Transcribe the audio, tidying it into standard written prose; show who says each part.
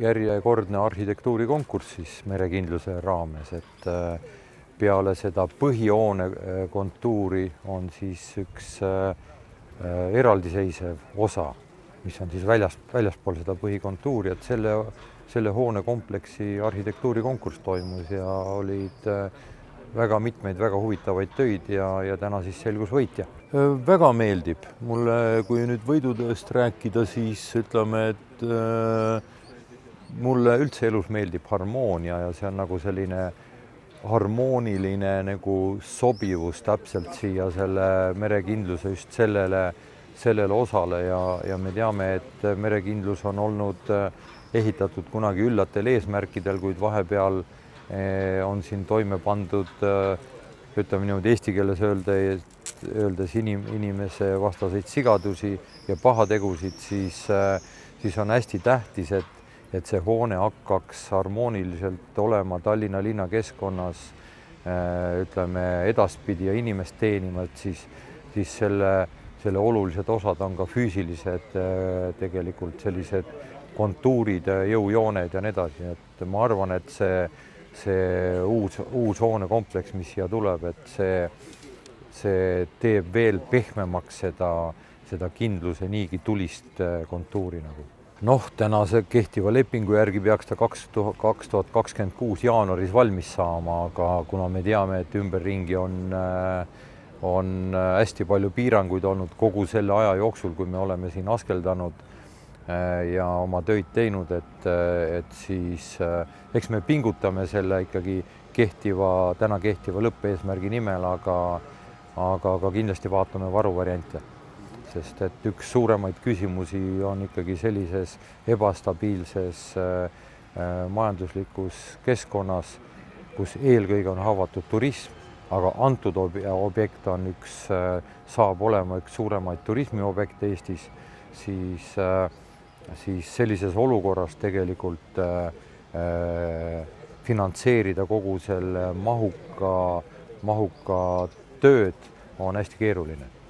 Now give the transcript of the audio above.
Speaker 1: järjekordne arhitektuurikonkurss siis merekindluse raames, et peale seda põhihoone kontuuri on siis üks eraldiseisev osa, mis on siis väljaspool seda põhikontuuri, et selle hoonekompleksi arhitektuurikonkurss toimus ja olid väga mitmeid väga huvitavaid töid ja täna siis selgus võitja. Väga meeldib. Mulle, kui nüüd võidutööst rääkida, siis ütleme, et mulle üldse elus meeldib harmoonia ja see on nagu selline harmooniline nagu sobivus täpselt siia selle merekindluse just sellele osale ja me teame, et merekindlus on olnud ehitatud kunagi üllatel eesmärkidel, kuid vahepeal on siin toime pandud, ütleme niimoodi eesti keeles öeldes inimese vastaseid sigadusi ja pahategusid, siis on hästi tähtis, et see hoone hakkaks harmooniliselt olema Tallinna linna keskkonnas, ütleme edaspidi ja inimest teenima, et siis selle olulised osad on ka füüsilised tegelikult sellised kontuurid, jõujooned ja nii edasi, et ma arvan, et see uus hoonekompleks, mis siia tuleb, et see teeb veel pehmemaks seda kindluse niigi tulist kontuuri nagu. Tänase kehtiva lepingu järgi peaks ta 2026 jaanuaris valmis saama, aga kuna me teame, et ümberringi on hästi palju piiranguid olnud kogu selle aja jooksul, kui me oleme siin askeldanud ja oma töid teinud, et siis eks me pingutame selle ikkagi täna kehtiva lõppeesmärgi nimel, aga kindlasti vaatame varuvariante. Sest et üks suuremaid küsimusi on ikkagi sellises ebastabiilses majanduslikus keskkonnas, kus eelkõige on haavatud turism, aga antud objekt on saab olema üks suuremaid turismiobjekte Eestis, siis sellises olukorras tegelikult finantseerida kogu selle mahuka tööd on hästi keeruline.